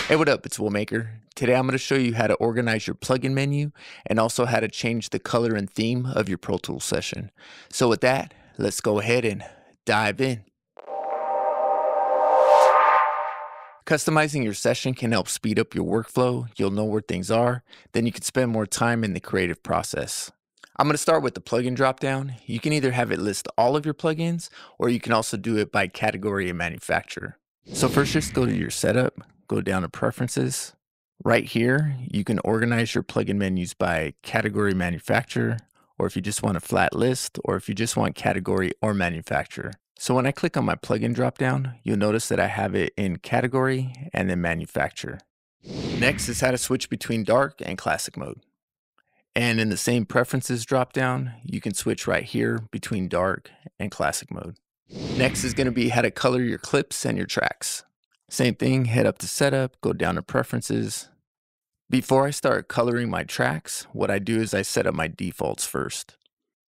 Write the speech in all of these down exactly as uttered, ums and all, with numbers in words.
Hey, what up? It's Will Maker. Today I'm going to show you how to organize your plugin menu and also how to change the color and theme of your Pro Tools session. So with that, let's go ahead and dive in. Customizing your session can help speed up your workflow. You'll know where things are, then you can spend more time in the creative process. I'm going to start with the plugin dropdown. You can either have it list all of your plugins, or you can also do it by category and manufacturer. So first, just go to your setup, go down to preferences. Right here, you can organize your plugin menus by category manufacturer, or if you just want a flat list, or if you just want category or manufacturer. So when I click on my plugin dropdown, you'll notice that I have it in category and then manufacturer. Next is how to switch between dark and classic mode. And in the same preferences dropdown, you can switch right here between dark and classic mode. Next is going to be how to color your clips and your tracks. Same thing, head up to setup, go down to preferences. Before I start coloring my tracks, what I do is I set up my defaults first.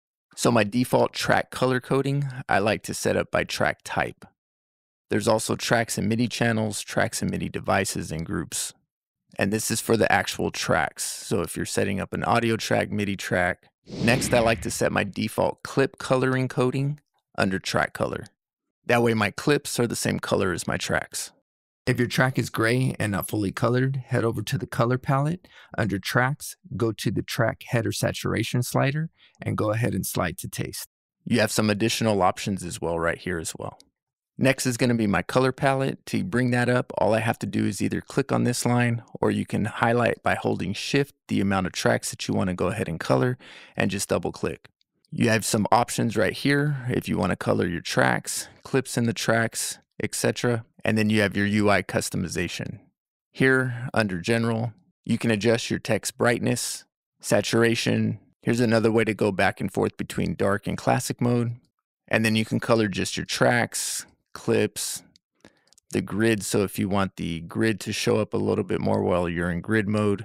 So my default track color coding, I like to set up by track type. There's also tracks and MIDI channels, tracks and MIDI devices, and groups. And this is for the actual tracks. So if you're setting up an audio track, MIDI track. Next, I like to set my default clip coloring coding under track color. That way my clips are the same color as my tracks. If your track is gray and not fully colored, head over to the color palette. Under tracks, go to the track header saturation slider and go ahead and slide to taste. You have some additional options as well right here as well. Next is going to be my color palette. To bring that up, all I have to do is either click on this line, or you can highlight by holding shift the amount of tracks that you want to go ahead and color and just double click. You have some options right here if you want to color your tracks, clips in the tracks, et cetera. And then you have your U I customization. Here under general, you can adjust your text brightness, saturation. Here's another way to go back and forth between dark and classic mode. And then you can color just your tracks, clips, the grid. So if you want the grid to show up a little bit more while you're in grid mode.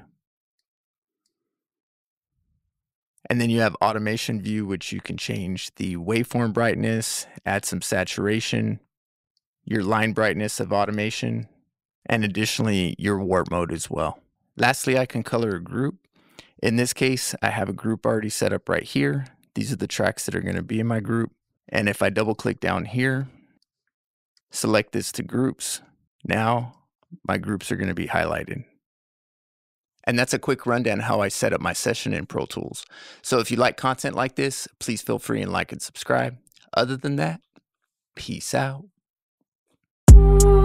And then you have automation view, which you can change the waveform brightness, add some saturation, your line brightness of automation, and additionally your warp mode as well. Lastly, I can color a group. In this case, I have a group already set up right here. These are the tracks that are going to be in my group. And if I double click down here, select this to groups, now my groups are going to be highlighted. And that's a quick rundown how I set up my session in Pro Tools. So if you like content like this, please feel free and like and subscribe. Other than that, peace out.